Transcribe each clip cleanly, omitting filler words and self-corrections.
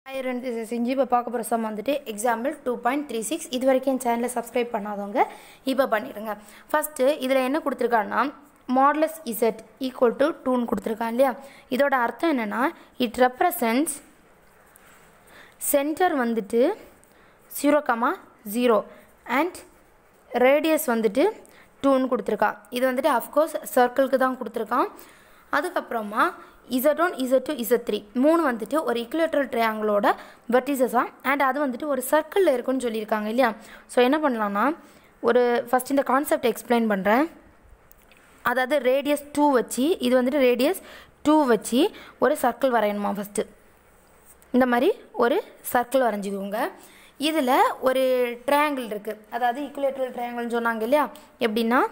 Hi friends, this is Sinju. இப்போ பார்க்க போற சம் வந்துட்டு எக்ஸாம்பிள் 2.36. இது வரைக்கும் என் சேனலை சப்ஸ்கிரைப் பண்ணாதவங்க இப்போ பண்ணிடுங்க. ஃபர்ஸ்ட் இதில் என்ன கொடுத்துருக்காங்கன்னா மாடுலஸ் z ஈக்குவல் டு 2ன்னு கொடுத்துருக்கான் இல்லையா. இதோட அர்த்தம் என்னன்னா இட் ரெப்ரசன்ட்ஸ் சென்டர் வந்துட்டு 0,0 அண்ட் ரேடியஸ் வந்துட்டு 2ன்னு கொடுத்துருக்கான். இது வந்துட்டு அஃப்கோர்ஸ் சர்க்கிளுக்கு தான் கொடுத்துருக்கான். அதுக்கப்புறமா Z1, Z2, Z3 மூணு வந்துட்டு ஒரு ஈக்குலேட்டரல் ட்ரையாங்கிளோட வெர்டிசஸா அண்ட் அது வந்துட்டு ஒரு சர்க்கிளில் இருக்குன்னு சொல்லியிருக்காங்க இல்லையா. ஸோ என்ன பண்ணலான்னா ஒரு ஃபஸ்ட் இந்த கான்செப்ட் எக்ஸ்பிளைன் பண்ணுறேன். அதாவது ரேடியஸ் 2 வச்சு இது வந்துட்டு ரேடியஸ் 2 வச்சு ஒரு சர்க்கிள் வரையணுமா. ஃபஸ்ட்டு இந்த மாதிரி ஒரு சர்க்கிள் வரைஞ்சிக்கோங்க. இதில் ஒரு ட்ரையாங்கிள் இருக்குது, அதாவது ஈக்குலேட்டரல் ட்ரையாங்கிள்னு சொன்னாங்க இல்லையா. எப்படின்னா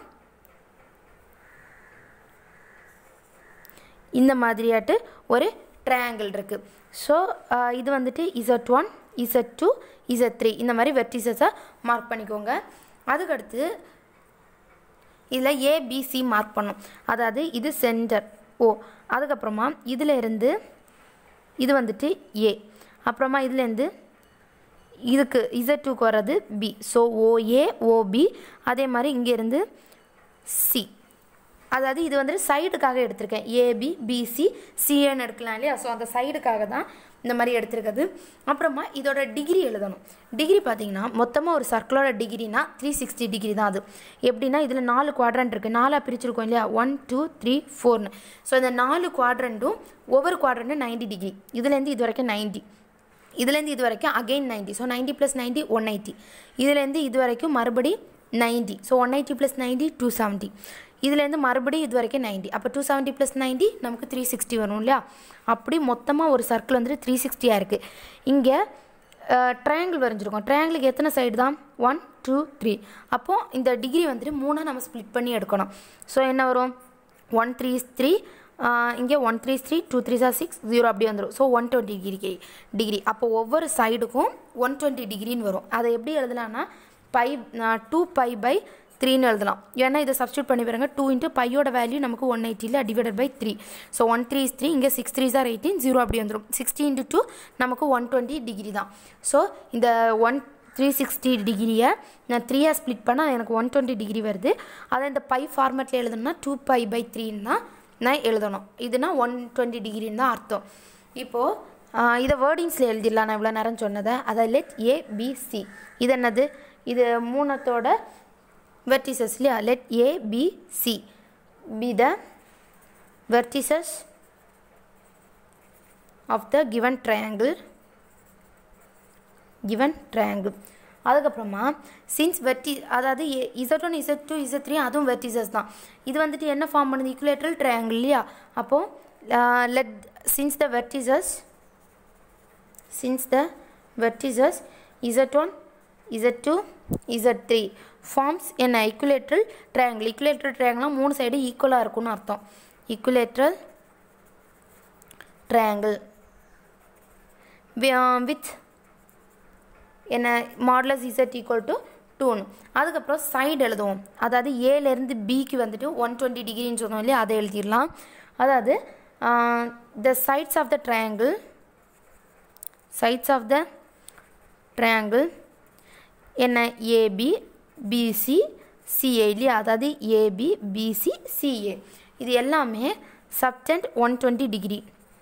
இந்த மாதிரியாட்டு ஒரு ட்ரையாங்கிள் இருக்குது. ஸோ இது வந்துட்டு Z1, Z2, Z3 இந்த மாதிரி வெர்டிசஸை மார்க் பண்ணிக்கோங்க. அதுக்கடுத்து இதில் ஏபிசி மார்க் பண்ணும், அதாவது இது சென்டர் ஓ. அதுக்கப்புறமா இதில் இருந்து இது வந்துட்டு ஏ, அப்புறமா இதுலேருந்து இதுக்கு Z2க்கு வர்றது பி. So OA OP. அதே மாதிரி இங்கேருந்து சி, அதாவது இது வந்துட்டு சைடுக்காக எடுத்திருக்கேன். ஏபி பிசி சிஏன்னு எடுக்கலாம் இல்லையா. ஸோ அந்த சைடுக்காக தான் இந்த மாதிரி எடுத்திருக்குது. அப்புறமா இதோட டிகிரி எழுதணும். டிகிரி பார்த்தீங்கன்னா மொத்தமாக ஒரு சர்க்கிளோட டிகிரினா 360 டிகிரி தான். அது எப்படின்னா இதில் 4 குவாட்ரண்ட் இருக்குது, 4 பிரிச்சிருக்கோம் இல்லையா. 1 2 3 4ன்னு. ஸோ இந்த 4 குவாட்ரண்ட்டும் ஒவ்வொரு குவாட்ரண்ட்டும் 90 டிகிரி. இதுலேருந்து இது வரைக்கும் 90, இதுலேருந்து இது வரைக்கும் அகெயின் 90. ஸோ 90 + 90 180. இதுலேருந்து இது வரைக்கும் மறுபடி 90. ஸோ 180 + 90 270. இதுலேருந்து மறுபடியும் இது வரைக்கும் 90. அப்போ 270 + 90 நமக்கு 360 வரும் இல்லையா. அப்படி மொத்தமாக ஒரு சர்க்கிள் வந்துட்டு 360 இருக்குது. இங்கே ட்ரையாங்கிள் வரைஞ்சிருக்கோம். ட்ரையாங்கிளுக்கு எத்தனை சைடு தான்? 1 2 3. அப்போது இந்த டிகிரி வந்துட்டு 3 நம்ம ஸ்ப்ளிட் பண்ணி எடுக்கணும். ஸோ என்ன வரும்? 1 3 is 3, இங்கே 1 3 is 3, 2 3 are 6, 0 அப்படி வந்துடும். So 120 degree. அப்போ ஒவ்வொரு சைடுக்கும் 120 டிகிரின்னு வரும். அதை எப்படி எழுதலான்னா 2π/3ன்னு எழுதலாம். ஏன்னா இதை சப்ஸ்டியூட் பண்ணி பாருங்க. 2 × பையோட வேல்யூ நமக்கு 180 /3. ஸோ 1 3 is 3, இங்கே 6 3 are 18, 0 அப்படி வந்துடும். 60 × 2 நமக்கு 120 டிகிரி தான். ஸோ இந்த 360 டிகிரியை நான் 3 ஸ்ப்ளிட் பண்ணால் எனக்கு 120 டிகிரி வருது. அதை இந்த பை ஃபார்மேட்டில் எழுதணும்னா 2π/3ன்னு தான் நான் எழுதணும். இதுனா 120 டிகிரின்னு தான் அர்த்தம். இப்போது இதை வேர்டிங்ஸில் எழுதிடலாம். நான் இவ்வளோ நேரம் சொன்னதை அதை லெட் ஏபிசி. இது என்னது? இது மூணத்தோட vertices இல்லையா. let A B C be the vertices of the given triangle. அதுக்கப்புறமா since அதாவது Z1 Z2 Z3 அதுவும் vertices தான். இது வந்துட்டு என்ன ஃபார்ம் பண்ணுது? ஈக்குலேட்டரல் ட்ரையாங்கிள் இல்லையா. அப்போது let since the vertices Z1 Z2 Z3 forms an equilateral triangle. equilateral triangle 3 side ஈக்குவலாக இருக்கும்னு அர்த்தம். equilateral triangle with என்ன மாடுலஸ் Z ஈக்குவல் டு 2. அதுக்கப்புறம் சைடு எழுதுவோம். அதாவது ஏலேருந்து பிக்கு வந்துட்டு 120 டிகிரின்னு சொன்னோம் இல்லையா. அதை எழுதிடலாம். அதாவது the sides of the triangle என்ன ஏபி பிசி சிஏ இல்லையா. அதாவது ஏபி பிசி சிஏ இது எல்லாமே சப்டென்ட் 120 டிகிரி.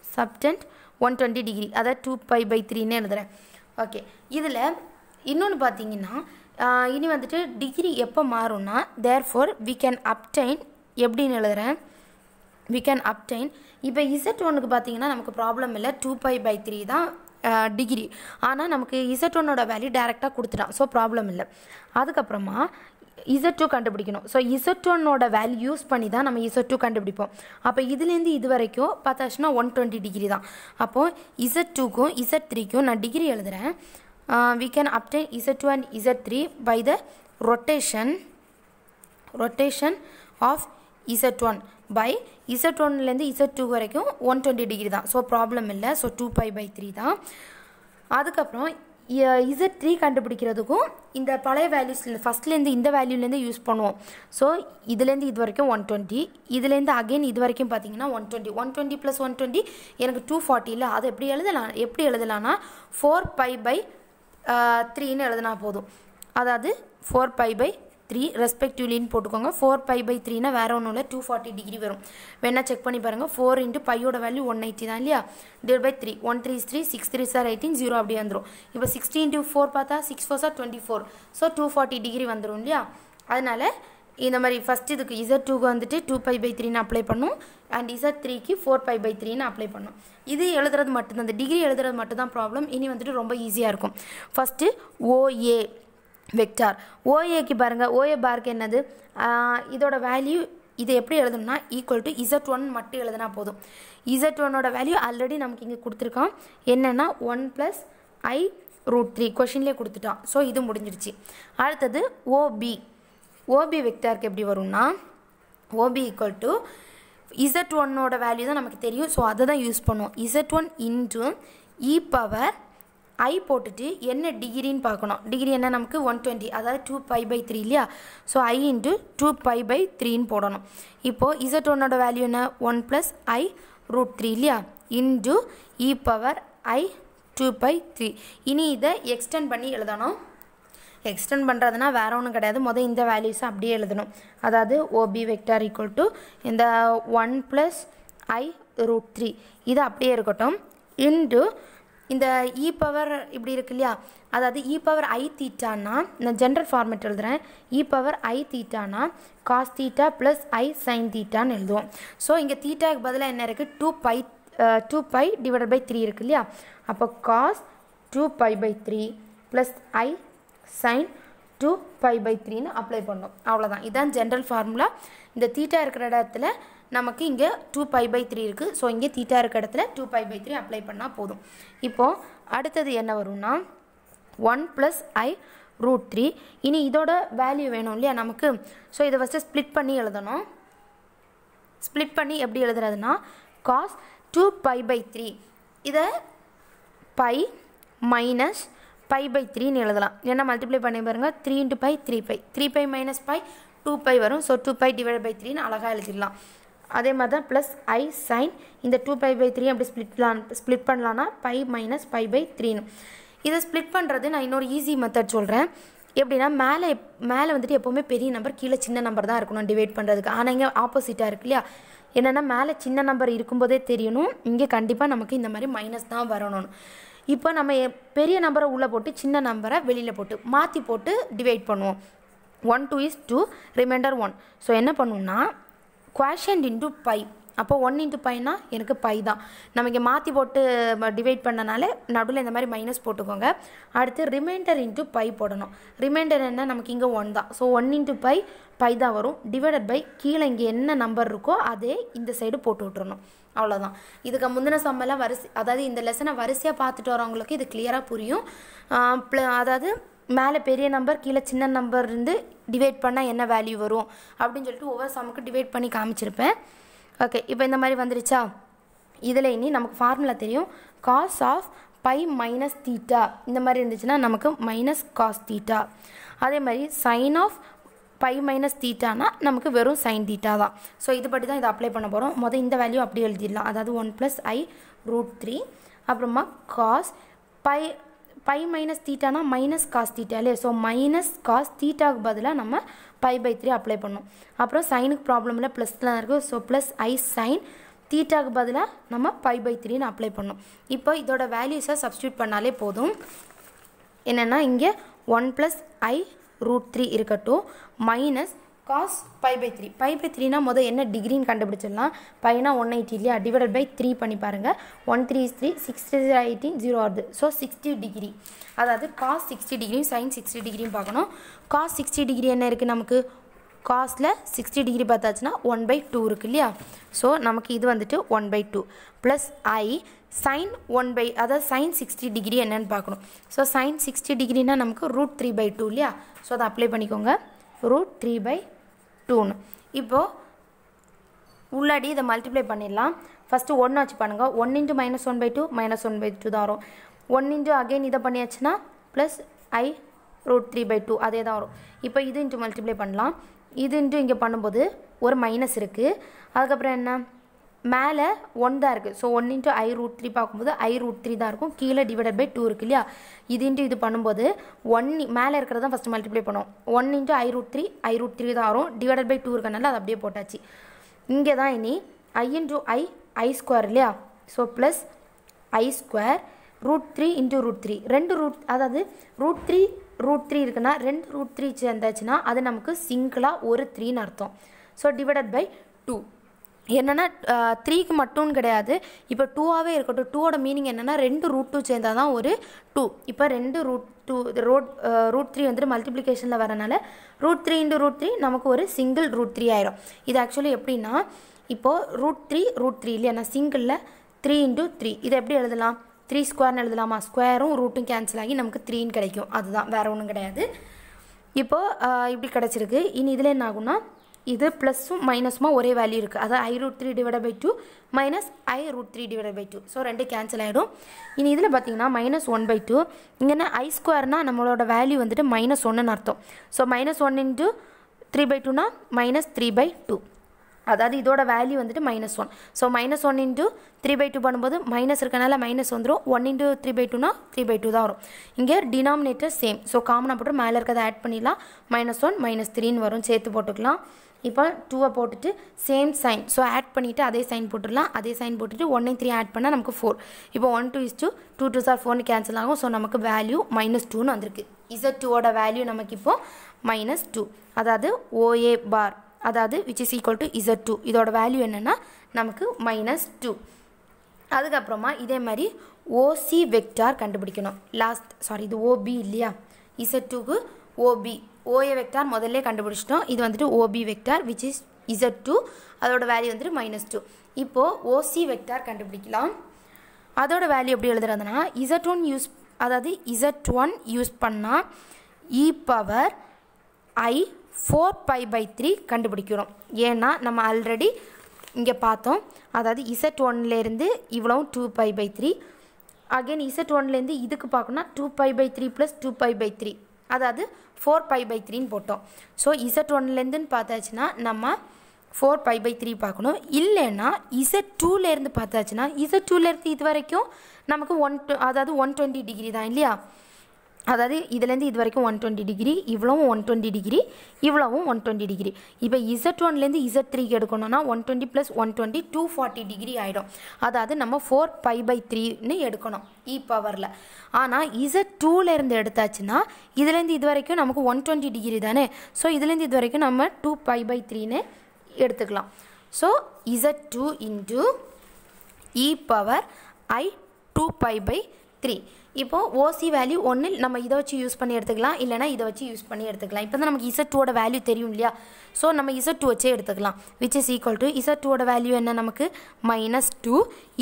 அதாவது 2π/3ன்னு எழுதுகிறேன். ஓகே. இதில் இன்னொன்று பார்த்தீங்கன்னா இனி வந்துட்டு டிகிரி எப்போ மாறும்னா தேர்ஃபோர் வி கேன் அப்டைன். எப்படின்னு எழுதுகிறேன்? We can obtain. இப்போ Z1க்கு பார்த்தீங்கன்னா நமக்கு ப்ராப்ளம் இல்லை, 2π/3 தான் டிகிரி. ஆனால் நமக்கு Z1ஓட வேல்யூ டேரெக்டாக கொடுத்துட்டான். ஸோ ப்ராப்ளம் இல்லை. அதுக்கப்புறமா Z2 கண்டுபிடிக்கணும். ஸோ Z1ஓட வேல்யூ யூஸ் பண்ணி தான் நம்ம Z2 கண்டுபிடிப்போம். அப்போ இதுலேருந்து இது வரைக்கும் பார்த்தாச்சுன்னா 120 டிகிரி தான். அப்போது Z2க்கும் Z3க்கும் நான் டிகிரி எழுதுகிறேன். we can obtain Z2 and Z3 by the rotation of Z1 by Z1லேருந்து Z2 வரைக்கும் 120 டிகிரி தான். ஸோ ப்ராப்ளம் இல்லை. ஸோ 2π/3 தான். அதுக்கப்புறம் Z3 கண்டுபிடிக்கிறதுக்கும் இந்த பழைய வேல்யூஸ்ல ஃபர்ஸ்ட்லேருந்து இந்த வேல்யூலேருந்து யூஸ் பண்ணுவோம். ஸோ இதுலேருந்து இது வரைக்கும் 120, இதுலேருந்து அகெயின் இது வரைக்கும் பார்த்தீங்கன்னா 120 + 120 எனக்கு 240 இல்லை. அதை எப்படி எழுதலாம்னா 4π/3ன்னு எழுதினா போதும். அதாவது 4π/3 ரெஸ்பெக்டிவ்லின்னு போட்டுக்கோங்க. 4π/3னா வேறு ஒன்றும் இல்லை, 240 டிகிரி வரும். வேணா செக் பண்ணி பாருங்கள். 4 × பையோட வேல்யூ 180 தான் இல்லையா, /3 1 3 3 6 3 சார் 18 0 அப்படியே வந்துடும். இப்போ 60 × 4 பார்த்தா 6 4 சார் 24, ஸோ 240 டிகிரி வந்துடும் இல்லையா. அதனால் இந்த மாதிரி ஃபஸ்ட் இதுக்கு Z2க்கு வந்துட்டு 2π/3ன்னு அப்ளை பண்ணும், அண்ட் Z3க்கு 4π/3ன்னு அப்ளை பண்ணும். இது எழுதுறது மட்டும்தான், இந்த டிகிரி எழுதுறது மட்டும்தான் ப்ராப்ளம். இனி வந்துட்டு ரொம்ப ஈஸியாக இருக்கும். First OA vector. OAக்கு பாருங்கள், OA பார்க்கு என்னது, இதோட வேல்யூ இது எப்படி எழுதணும்னா = Z1 மட்டும் எழுதுனா போதும். Z1ஓட வேல்யூ ஆல்ரெடி நமக்கு இங்கே கொடுத்துருக்கான், என்னென்னா 1 + I√3 கொஷின்லேயே கொடுத்துட்டான். ஸோ இது முடிஞ்சிடுச்சு. அடுத்தது OB வெக்டாருக்கு எப்படி வரும்னா OB = Z1ஓட வேல்யூ தான் நமக்கு தெரியும். ஸோ அதை தான் யூஸ் பண்ணுவோம். Z1 × I போட்டுட்டு என்ன டிகிரின்னு பார்க்கணும். டிகிரி என்ன நமக்கு 120, அதாவது 2π/3 இல்லையா. ஸோ I × 2π/3ன்னு போடணும். இப்போது Z1ஓட வேல்யூ என்ன 1 + I√3 இல்லையா, × e⁻I2π3. இனி இதை எக்ஸ்டெண்ட் பண்ணி எழுதணும். எக்ஸ்டெண்ட் பண்ணுறதுனா வேறு ஒன்றும் கிடையாது, முதல் இந்த வேல்யூஸை அப்படியே எழுதணும். அதாவது OB வெக்டார் = இந்த 1 + I√3 இது அப்படியே இருக்கட்டும், இன்டு இந்த e பவர் இப்படி இருக்கு இல்லையா, அதாவது e⁻I⁻ நான் ஜென்ரல் ஃபார்மேட் எழுதுகிறேன். e⁻I⁻ cos θ + I sin θன்னு எழுதுவோம். ஸோ இங்கே தீட்டாக்கு பதிலாக என்ன இருக்குது, 2π/3 இருக்கு இல்லையா. அப்போ cos 2π/3 + I sin 2π/3ன்னு அப்ளை பண்ணோம். அவ்வளோதான், இதுதான் ஜென்ரல் ஃபார்முலா. இந்த தீட்டா இருக்கிற இடத்துல நமக்கு இங்கே 2π/3 இருக்குது. ஸோ இங்கே தீட்டா இருக்கிற இடத்துல 2π/3 அப்ளை பண்ணால் போதும். இப்போது அடுத்தது என்ன வரும்னா 1 + I√3. இனி இதோட வேல்யூ வேணும் இல்லையா நமக்கு. ஸோ இதை ஃபஸ்ட்டு ஸ்ப்ளிட் பண்ணி எழுதணும். ஸ்ப்ளிட் பண்ணி எப்படி எழுதுறதுனா cos 2π/3 இதை π - π/3ன்னு எழுதலாம். ஏன்னா மல்டிப்ளை பண்ணி பாருங்கள், 3 × π 3π, 3π - π 2π வரும். ஸோ 2π/3ன்னு அழகாக எழுதிடலாம். அதே மாதிரி தான் ப்ளஸ் I sin இந்த 2π/3 அப்படி ஸ்ப்ளிட் பண்ணலான்னா π - π/3ன்னு. இதை ஸ்ப்ளிட் பண்ணுறது நான் இன்னொரு ஈஸி மெத்தட் சொல்கிறேன். எப்படின்னா மேலே வந்துட்டு எப்போவுமே பெரிய நம்பர், கீழே சின்ன நம்பர் தான் இருக்கணும் டிவைட் பண்ணுறதுக்கு. ஆனால் இங்கே ஆப்போசிட்டாக இருக்கு இல்லையா. என்னென்னா மேலே சின்ன நம்பர் இருக்கும்போதே தெரியணும், இங்கே கண்டிப்பாக நமக்கு இந்த மாதிரி மைனஸ் தான் வரணும். இப்போ நம்ம பெரிய நம்பரை உள்ளே போட்டு சின்ன நம்பரை வெளியில் போட்டு மாற்றி போட்டு டிவைட் பண்ணுவோம். 1 2 is 2, ரிமைண்டர் 1. ஸோ என்ன பண்ணுவோம்னா quotient into π. அப்போ 1 × πனா எனக்கு π தான். நம்ம இங்கே மாற்றி போட்டு டிவைட் பண்ணனால நடுவில் இந்த மாதிரி மைனஸ் போட்டுக்கோங்க. அடுத்து ரிமைண்டர் இன்ட்டு π போடணும். ரிமைண்டர் என்ன நமக்கு இங்கே 1 தான். ஸோ 1 × π தான் வரும். டிவைடட் பை கீழே இங்கே என்ன நம்பர் இருக்கோ அதே இந்த சைடு போட்டு விட்டுறணும். அவ்வளோதான். இதுக்கு முந்தின சம்மெல்லாம் அதாவது இந்த லெசனை வரிசையாக பார்த்துட்டு வரவங்களுக்கு இது கிளியராக புரியும். அதாவது மேலே பெரிய நம்பர் கீழே சின்ன நம்பர் இருந்து டிவைட் பண்ணால் என்ன வேல்யூ வரும் அப்படின்னு சொல்லிட்டு ஒவ்வொரு சம்முக்கு டிவைட் பண்ணி காமிச்சிருப்பேன். ஓகே, இப்போ இந்த மாதிரி வந்துருச்சா. இதில் இனி நமக்கு ஃபார்முலா தெரியும். காஸ் ஆஃப் π - θ இந்த மாதிரி இருந்துச்சுன்னா நமக்கு -cos θ. அதே மாதிரி சைன் ஆஃப் π - θனா நமக்கு வெறும் sin θ தான். ஸோ இது படி தான் இதை அப்ளை பண்ண போகிறோம். முதல் இந்த வேல்யூ அப்படியே எழுதிடலாம். அதாவது 1 + I√3. அப்புறமா காஸ் π - θனா -cos θ இல்லையா. ஸோ -cos θக்கு பதிலாக நம்ம π/3 அப்ளை பண்ணோம். அப்புறம் சைனுக்கு ப்ராப்ளம் இல்லை, ப்ளஸ்லாம் இருக்குது. ஸோ ப்ளஸ் I sin θக்கு பதிலாக நம்ம π/3ன்னு அப்ளை பண்ணோம். இப்போ இதோட வேல்யூஸை சப்ஸ்டியூட் பண்ணாலே போதும். என்னென்னா இங்கே 1 + I√3 இருக்கட்டும், -cos π/3. π/3னா முதல் என்ன டிகிரின்னு கண்டுபிடிச்சிடலாம். பைனா 180 இல்லையா, டிவைடட் பை 3 பண்ணி பாருங்கள். 1 3 is 3, 6 3 is 18, 0 வருது. ஸோ 60 டிகிரி, அதாவது cos 60 டிகிரியும் sin 60 டிகிரியும் பார்க்கணும். cos 60 டிகிரி என்ன இருக்குது நமக்கு, காஸில் 60 டிகிரி பார்த்தாச்சுன்னா 1/2 இருக்குது இல்லையா. ஸோ நமக்கு இது வந்துட்டு 1/2 ப்ளஸ் I sin அதாவது sin 60 டிகிரி என்னன்னு பார்க்கணும். ஸோ sin 60 டிகிரினா நமக்கு √3/2 இல்லையா. ஸோ அதை அப்ளை பண்ணிக்கோங்க, √3/2ன்னு. இப்போது உள்ளாடி இதை மல்டிப்ளை பண்ணிடலாம். ஃபஸ்ட்டு 1 வச்சு பண்ணுங்கள். 1 × -1/2 -1/2 தான் வரும். 1 × அகெயின் இதை பண்ணியாச்சுன்னா ப்ளஸ் I √3/2 அதே தான் வரும். இப்போ இது இன்ட்டு மல்டிப்ளை பண்ணலாம். இது இன்ட்டு இங்கே பண்ணும்போது ஒரு மைனஸ் இருக்குது. அதுக்கப்புறம் என்ன மேலே 1 தான் இருக்குது. ஸோ 1 × I√3 பார்க்கும்போது I√3 தான் இருக்கும். கீழே /2 இருக்குது இல்லையா? இது இன்ட்டு இது பண்ணும்போது 1 மேலே இருக்கிறது தான் ஃபஸ்ட்டு மல்டிப்ளை பண்ணுவோம். 1 × I√3 தான் வரும். /2 இருக்கனால அது அப்படியே போட்டாச்சு. இங்கே தான் இனி I × I² இல்லையா? ஸோ ப்ளஸ் I² √3 × √3 ரெண்டு அதாவது √3 இருக்குன்னா 2 √3 சேர்ந்தாச்சுன்னா அது நமக்கு சிங்கிளாக ஒரு 3ன்னு அர்த்தம். ஸோ /2 என்னென்னா 3க்கு மட்டும் கிடையாது. இப்போ 2ஆகவே இருக்கட்டும். 2ஓட மீனிங் என்னென்னா 2 √2 சேர்ந்தால் தான் ஒரு 2. இப்போ 2 √3 வந்துட்டு மல்டிப்ளிகேஷனில் வரனால √3 × √3 நமக்கு ஒரு சிங்கிள் √3 ஆயிரும். இது ஆக்சுவலி எப்படின்னா இப்போது √3 இல்லையா? நான் சிங்கிளில் 3 × 3 இதை எப்படி எழுதலாம்? 3² எழுதலாமா? ஸ்கொயரும் ரூட்டும் கேன்சல் ஆகி நமக்கு 3ன்னு கிடைக்கும். அதுதான், வேறு ஒன்றும் கிடையாது. இப்போது இப்படி கிடச்சிருக்கு. இனி இதில் என்ன ஆகும்னா இது ப்ளஸ்ஸும் மைனஸுமா ஒரே வேல்யூ இருக்குது. அதாவது I√3/2 மைனஸ் I√3/2. ஸோ ரெண்டு கேன்சல் ஆகிடும். இனி இதில் பார்த்தீங்கன்னா -1/2 இங்கே I²னா நம்மளோட வேல்யூ வந்துட்டு -1ன்னு அர்த்தம். ஸோ -1 × 3/2னா -3/2. அதாவது இதோட வேல்யூ வந்துட்டு -1. ஸோ -1 × 3/2 பண்ணும்போது மைனஸ் இருக்கனால மைனஸ் வந்துடும். 1 × 3/2னா 3/2 தான் வரும். இங்கே டினாமினேட்டர் சேம். ஸோ காமனாக போட்டு மேலே இருக்கிறத ஆட் பண்ணிடலாம். -1 -3ன்னு வரும். சேர்த்து போட்டுக்கலாம். இப்போ 2 போட்டுட்டு சேம் சைன். ஸோ ஆட் பண்ணிவிட்டு அதே சைன் போட்டுடலாம். அதே சைன் போட்டுட்டு 1 × 3 ஆட் பண்ணால் நமக்கு 4. இப்போ 1 2 2 2 2 4ன்னு கேன்சல் ஆகும். ஸோ நமக்கு வேல்யூ -2ன்னு வந்திருக்கு. Z2ஓட வேல்யூ நமக்கு இப்போது -2. அதாவது OA பார் அதாவது which is equal to Z2. இதோட வேல்யூ என்னென்னா நமக்கு -2. அதுக்கப்புறமா இதே மாதிரி OC வெக்டார் கண்டுபிடிக்கணும். இது OB இல்லையா? Z2க்கு OB OA வெக்டார் முதல்ல கண்டுபிடிச்சிட்டோம். இது வந்துட்டு OB vector which is Z2. அதோட வேல்யூ வந்துட்டு -2. இப்போது OC வெக்டார் கண்டுபிடிக்கலாம். அதோட வேல்யூ எப்படி எழுதுறதுனா Z1 யூஸ் பண்ணால் e⁻I4π/3 கண்டுபிடிக்கிறோம். ஏன்னா நம்ம ஆல்ரெடி இங்கே பார்த்தோம். அதாவது Z1லேருந்து இவ்வளோ 2π/3. அகெயின் Z1லேருந்து இதுக்கு பார்க்கணும்னா 2π/3 + 2π/3 அதாவது 4π/3ன்னு போட்டோம். ஸோ Z1லேருந்துன்னு பார்த்தாச்சுன்னா நம்ம 4π/3 பார்க்கணும். இல்லைன்னா Z2லேருந்து பார்த்தாச்சுன்னா Z2லேருந்து இது வரைக்கும் நமக்கு 120 டிகிரி தான் இல்லையா? அதாவது இதுலேருந்து இது வரைக்கும் 120 டிகிரி, இவ்வளவும் 120 டிகிரி, இவ்வளவும் 120 டிகிரி. இப்போ Z1லேருந்து Z3க்கு எடுக்கணும்னா 120 + 120 240 டிகிரி ஆகிடும். அதாவது நம்ம 4π/3ன்னு எடுக்கணும் e⁻ ஆனால் Z2லேருந்து எடுத்தாச்சுன்னா இதுலேருந்து இது வரைக்கும் நமக்கு 120 டிகிரி தானே. ஸோ இதுலேருந்து இது வரைக்கும் நம்ம 2π/3ன்னு எடுத்துக்கலாம். So Z2 × e⁻I2π/3. இப்போது OC வேல்யூ 1 நம்ம இதை வச்சு யூஸ் பண்ணி எடுத்துக்கலாம். இல்லைனா இதை வச்சு யூஸ் பண்ணி எடுத்துக்கலாம். இப்போ தான் நமக்கு Z2ஓட வேல்யூ தெரியும் இல்லையா? ஸோ நம்ம Z2 வச்சே எடுத்துக்கலாம். which is equal to Z2ஓட வேல்யூ என்ன நமக்கு -2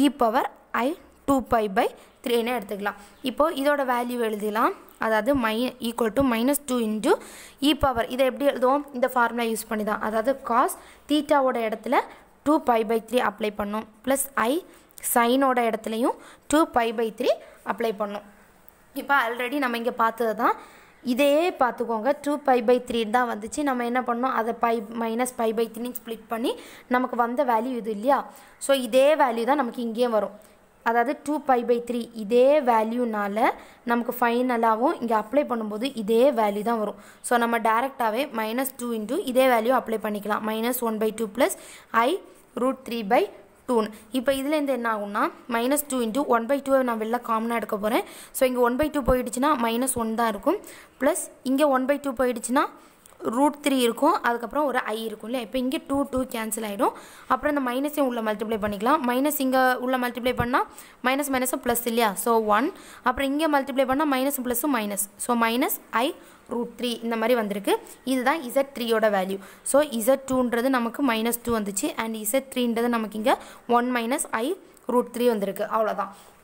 e⁻I2π/3ன்னு எடுத்துக்கலாம். இப்போது இதோட வேல்யூ எழுதிடலாம். அதாவது ஈக்குவல் டு -2 × e⁻. இதை எப்படி எழுதுவோம்? இந்த ஃபார்முலா யூஸ் பண்ணி தான். அதாவது காஸ் தீட்டாவோட இடத்துல 2π/3 அப்ளை பண்ணோம். ப்ளஸ் I சைனோட இடத்துலையும் 2π/3 அப்ளை பண்ணோம். இப்போ ஆல்ரெடி நம்ம இங்கே பார்த்தது தான். இதே பார்த்துக்கோங்க. 2π/3 தான் வந்துச்சு. நம்ம என்ன பண்ணோம்? அதை -π/3 ஸ்ப்ளிட் பண்ணி நமக்கு வந்த வேல்யூ இது இல்லையா? ஸோ இதே வேல்யூ தான் நமக்கு இங்கேயும் வரும். அதாவது 2π/3 இதே வேல்யூனால நமக்கு ஃபைனலாகவும் இங்கே அப்ளை பண்ணும்போது இதே வேல்யூ தான் வரும். ஸோ நம்ம டேரெக்டாகவே -2 × இதே வேல்யூ அப்ளை பண்ணிக்கலாம். -1/2 + I√3/2. இப்போ இதுலேருந்து என்ன ஆகும்னா -2 × 1/2 நான் வெளில காமனாக எடுக்க போகிறேன். ஸோ இங்கே 1/2 போயிடுச்சுன்னா -1 தான் இருக்கும். ப்ளஸ் இங்கே 1/2 போயிடுச்சுன்னா √3 இருக்கும். அதுக்கப்புறம் ஒரு I இருக்கும் இல்லையா? இப்போ இங்கே 2 கேன்சல் ஆகிடும். அப்புறம் இந்த மைனஸையும் உள்ள மல்டிப்ளை பண்ணிக்கலாம். மைனஸ் இங்கே உள்ள மல்டிப்ளை பண்ணால் மைனஸும் ப்ளஸ் இல்லையா? ஸோ 1. அப்புறம் இங்கே மல்டிப்ளை பண்ணால் மைனஸும் ப்ளஸும் மைனஸ். ஸோ -I√3 இந்த மாதிரி வந்திருக்கு. இதுதான் Z3ஓட வேல்யூ. ஸோ Z2ன்றது நமக்கு -2 வந்துச்சு. அண்ட் Z3ன்றது நமக்கு இங்கே 1 - I√3 வந்திருக்கு. அவ்வளோதான்.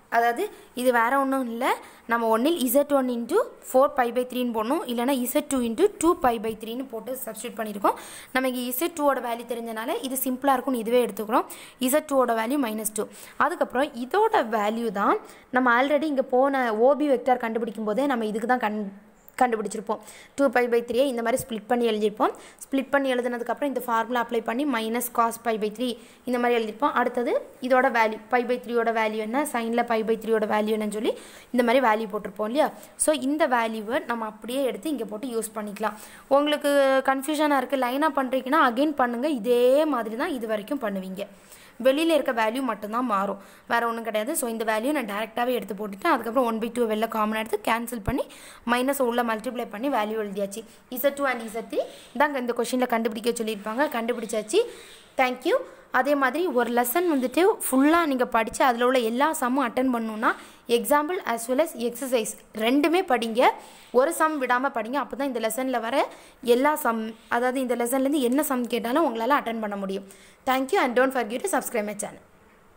அதாவது இது வேறு ஒன்றும் இல்லை, நம்ம ஒன்றில் z1 × 4π/3 போடணும், இல்லைனா z2 × 2π/3 போட்டு சப்ஸ்டியூட் பண்ணியிருக்கோம். நம்ம இங்கே z2ஓட வேல்யூ தெரிஞ்சனால இது சிம்பிளாக இருக்கும்னு இதுவே எடுத்துக்கிறோம். z2ஓட வேல்யூ -2. அதுக்கப்புறம் இதோட வேல்யூ தான் நம்ம ஆல்ரெடி இங்கே போன ஓபி வெக்டார் கண்டுபிடிக்கும் போதே நம்ம இதுக்கு தான் கண்டுபிடிச்சிருப்போம். 2π/3 இந்த மாதிரி ஸ்ப்ளிட் பண்ணி எழுதியிருப்போம். ஸ்ப்ளிட் பண்ணி எழுதுனதுக்கப்புறம் இந்த ஃபார்முலா அப்ளை பண்ணி -cos π/3 இந்த மாதிரி எழுதியிருப்போம். அடுத்தது இதோட வேல்யூ π/3யோட வேல்யூ என்ன, சைனில் π/3யோட வேல்யூ என்னன்னு சொல்லி இந்த மாதிரி வேல்யூ போட்டிருப்போம் இல்லையா. ஸோ இந்த வேல்யூவை நம்ம அப்படியே எடுத்து இங்கே போட்டு யூஸ் பண்ணிக்கலாம். உங்களுக்கு கன்ஃபியூஷனாக இருக்குது, லைனாக பண்ணுறீங்கன்னா அகெயின் பண்ணுங்கள், இதே மாதிரி தான் இது வரைக்கும் பண்ணுவீங்க. வெளியில் இருக்க வேல்யூ மட்டும்தான் மாறும், வேறு ஒன்றும் கிடையாது. ஸோ இந்த வேல்யூ நான் டேரெக்டாகவே எடுத்து போட்டுட்டேன். அதுக்கப்புறம் 1/2 வெளில காமன் எடுத்து கேன்சல் பண்ணி மைனஸ் உள்ள மல்டிப்ளை பண்ணி வேல்யூ எழுதியாச்சு. z2 and z3 தாங்க இந்த கொஷினில் கண்டுபிடிக்க சொல்லியிருப்பாங்க, கண்டுபிடிச்சாச்சு. தேங்க்யூ. அதே மாதிரி ஒரு லெசன் வந்துட்டு ஃபுல்லாக நீங்கள் படித்து அதில் உள்ள எல்லா சம்மும் அட்டன் பண்ணணுன்னா example as well as exercise ரெண்டுமே படிங்க, ஒரு சம் விடாமல் படிங்க. அப்போ தான் இந்த லெசனில் வர எல்லா சம், அதாவது இந்த லெசன்லேருந்து என்ன சம் கேட்டாலும் உங்களால் அட்டன் பண்ண முடியும். Thank you and don't forget to subscribe my channel.